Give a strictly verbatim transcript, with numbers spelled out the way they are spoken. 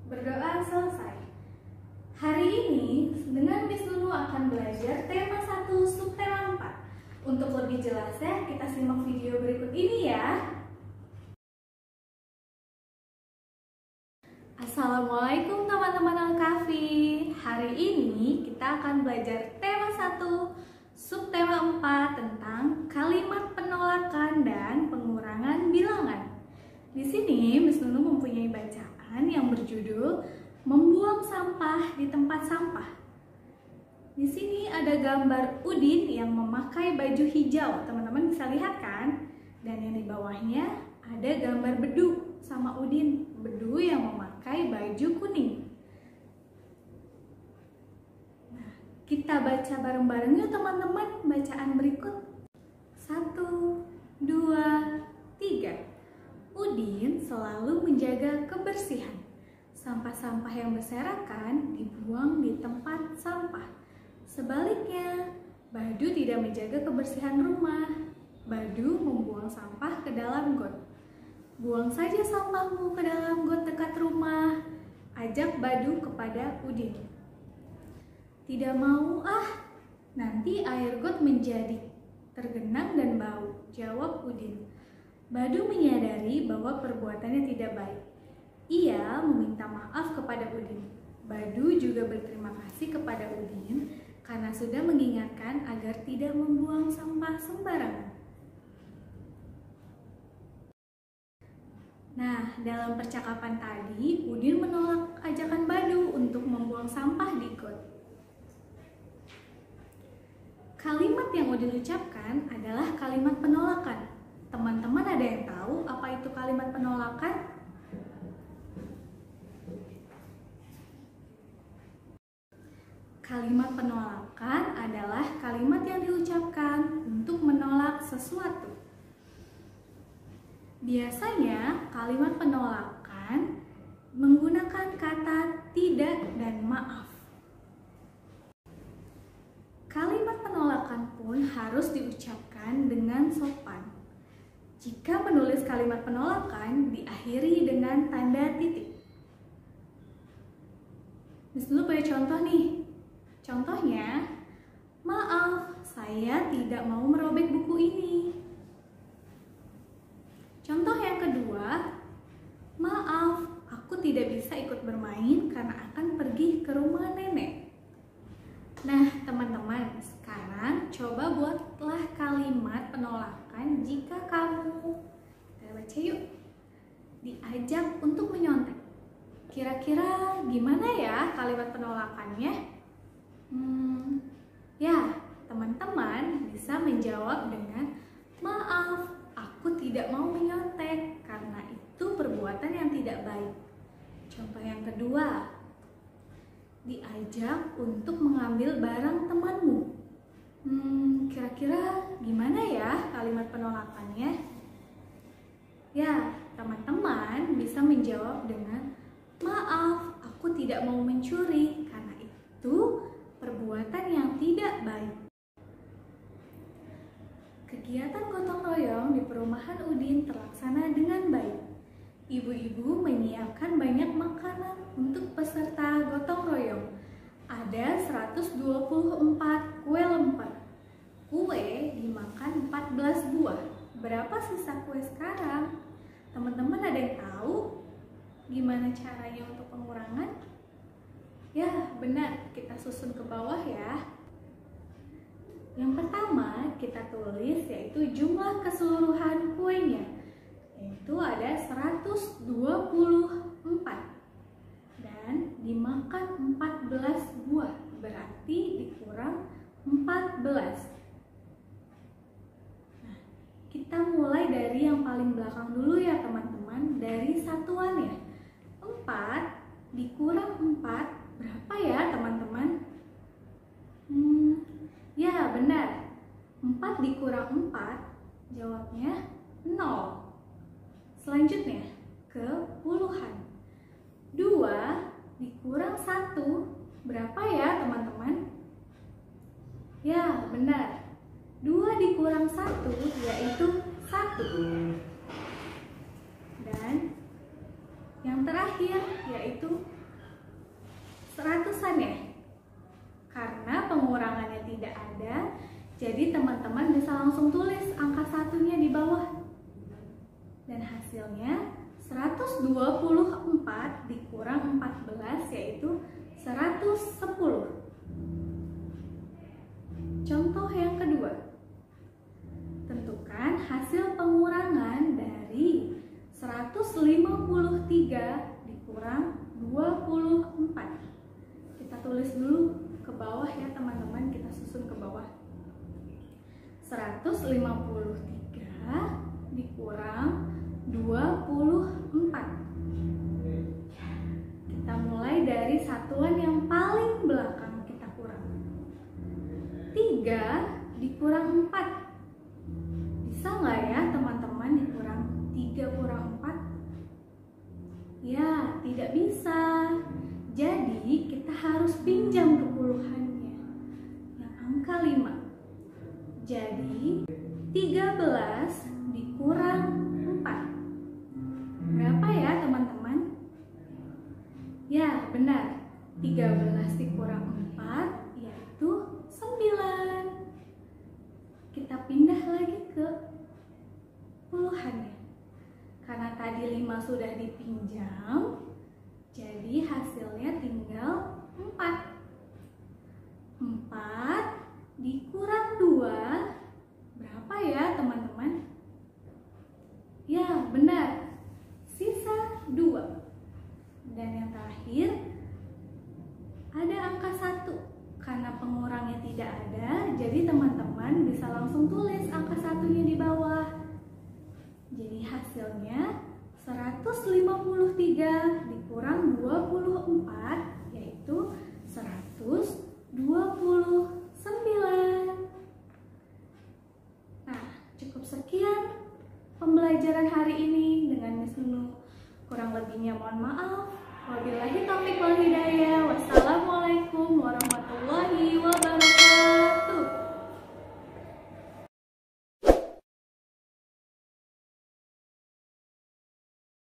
Berdoa selesai. Hari ini dengan Miss Nunu akan belajar tema satu subtema empat. Untuk lebih jelasnya kita simak video berikut ini ya. Assalamualaikum teman-teman Al-Kahfi. Hari ini kita akan belajar tema satu subtema empat tentang kalimat penolakan dan pengurangan bilangan. Di sini Miss Nunu mempunyai bacaan yang berjudul membuang sampah di tempat sampah. Di sini ada gambar Udin yang memakai baju hijau, teman-teman bisa lihat kan? Dan yang di bawahnya ada gambar Bedu sama Udin, Bedu yang memakai baju kuning. Nah, kita baca bareng-bareng yuk teman-teman bacaan berikut. Satu, dua, tiga. Udin selalu menjaga kebersihan. Sampah-sampah yang berserakan dibuang di tempat sampah. Sebaliknya, Badu tidak menjaga kebersihan rumah. Badu membuang sampah ke dalam got. Buang saja sampahmu ke dalam got dekat rumah, ajak Badu kepada Udin. Tidak mau ah, nanti air got menjadi tergenang dan bau, jawab Udin. Badu menyadari bahwa perbuatannya tidak baik. Ia meminta maaf kepada Udin. Badu juga berterima kasih kepada Udin karena sudah mengingatkan agar tidak membuang sampah sembarangan. Nah, dalam percakapan tadi, Udin menolak ajakan Badu untuk membuang sampah di got. Kalimat yang Udin ucapkan adalah kalimat penolakan. Teman-teman ada yang tahu apa itu kalimat penolakan? Kalimat penolakan adalah kalimat yang diucapkan untuk menolak sesuatu. Biasanya kalimat penolakan menggunakan kata tidak dan maaf. Kalimat penolakan pun harus diucapkan dengan sopan. Jika menulis kalimat penolakan diakhiri dengan tanda titik. Miss Nunu punya contoh nih. Contohnya, maaf, saya tidak mau merobek buku ini. Contoh yang kedua, maaf, aku tidak bisa ikut bermain karena akan pergi ke rumah nenek. Nah, teman-teman, sekarang coba buatlah kalimat penolakan jika kamu, kita baca yuk, diajak untuk menyontek. Kira-kira gimana ya kalimat penolakannya? Hmm, ya, teman-teman bisa menjawab dengan maaf, aku tidak mau menyontek karena itu perbuatan yang tidak baik. Contoh yang kedua, diajak untuk mengambil barang temanmu. Hmm, kira-kira gimana ya kalimat penolakannya? Ya, teman-teman bisa menjawab dengan maaf, aku tidak mau mencuri karena itu perbuatan yang tidak baik. Kegiatan gotong royong di perumahan Udin terlaksana dengan baik. Ibu-ibu menyiapkan banyak makanan untuk peserta gotong royong. Ada seratus dua puluh empat kue lemper. Kue dimakan empat belas buah. Berapa sisa kue sekarang? Teman-teman ada yang tahu gimana caranya untuk pengurangan? Ya, benar. Kita susun ke bawah ya. Yang pertama kita tulis yaitu jumlah keseluruhan kuenya. Itu ada seratus dua puluh empat dan dimakan empat belas buah, berarti dikurang empat belas. Nah, kita mulai dari yang paling belakang dulu ya teman-teman, dari satuannya. Empat dikurang empat, berapa ya teman-teman? Hmm, ya benar, empat dikurang empat, jawabnya nol. Selanjutnya, ke puluhan. dua dikurang satu, berapa ya teman-teman? Ya, benar. dua dikurang satu yaitu satu. Dan yang terakhir yaitu ratusan ya? Karena pengurangannya tidak ada, jadi teman-teman bisa langsung tulis angka satunya di bawah. Dan hasilnya seratus dua puluh empat dikurang empat belas yaitu seratus sepuluh. Contoh yang kedua. Tentukan hasil pengurangan dari seratus lima puluh tiga dikurang dua puluh empat. Kita tulis dulu ke bawah ya teman-teman, kita susun ke bawah. seratus lima puluh tiga dikurang dua puluh empat. Kita mulai dari satuan yang paling belakang kita kurang. tiga dikurang empat. Bisa nggak ya teman-teman dikurang tiga kurang empat? Ya, tidak bisa. Jadi kita harus pinjam ke puluhannya yang angka lima. Jadi tiga belas dikurang empat. Berapa ya teman-teman? Ya benar, tiga belas dikurang empat yaitu sembilan. Kita pindah lagi ke puluhannya. Karena tadi lima sudah dipinjam, jadi hasilnya tinggal empat. empat dikurang dua, berapa ya teman-teman? Ya benar, sisa dua. Dan yang terakhir, ada angka satu. Karena pengurangnya tidak ada, jadi teman-teman bisa langsung tulis angka satunya di bawah. Jadi hasilnya seratus lima puluh tiga dikurang dua puluh empat yaitu seratus dua puluh sembilan. Nah, cukup sekian pembelajaran hari ini dengan Miss Nunu. Kurang lebihnya mohon maaf. Wabillahi